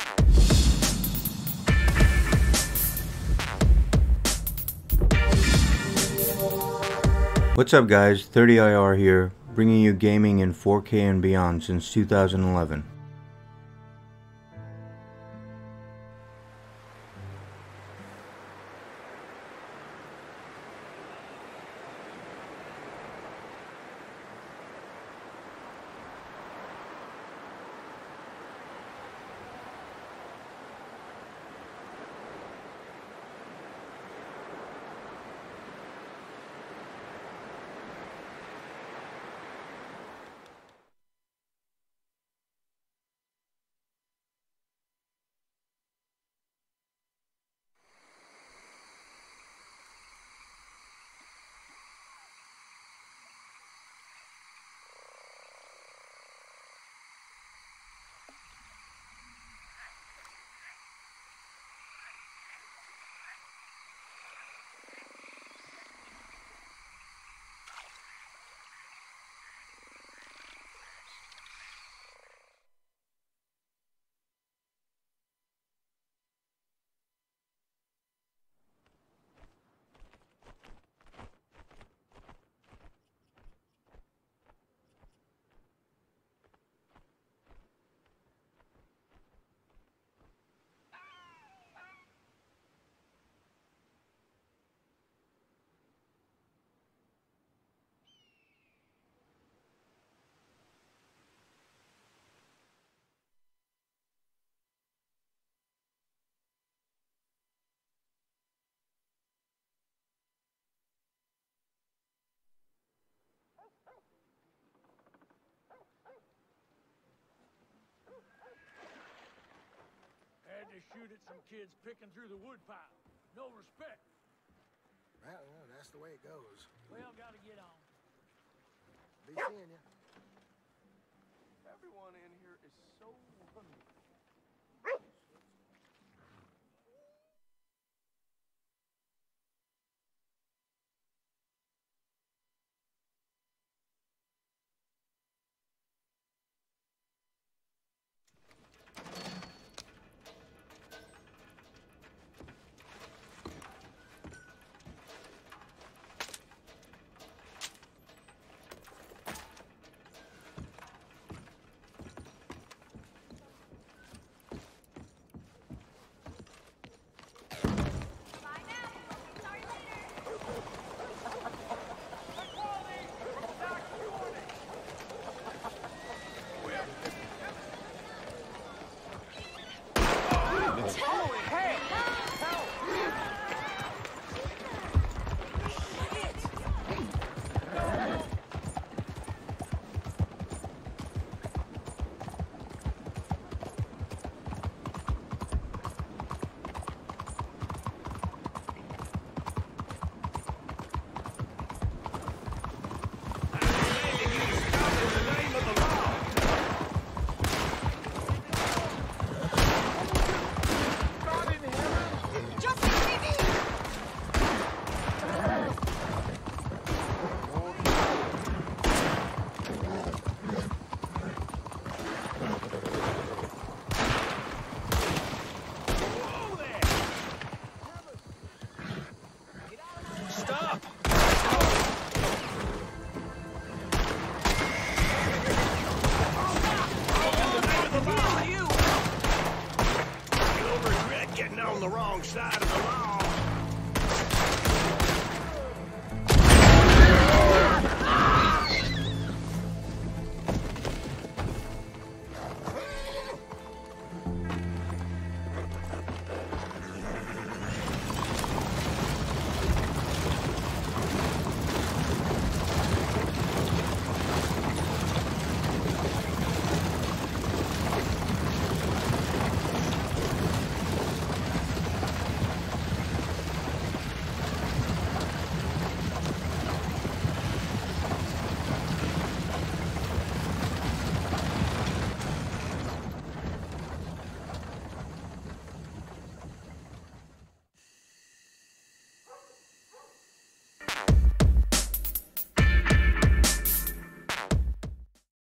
What's up guys, 30IR here, bringing you gaming in 4K and beyond since 2011. Had to shoot at some kids picking through the woodpile. No respect. Well, that's the way it goes. Well, gotta get on. Be seeing you. Everyone in here is so hungry. On the wrong side of the law.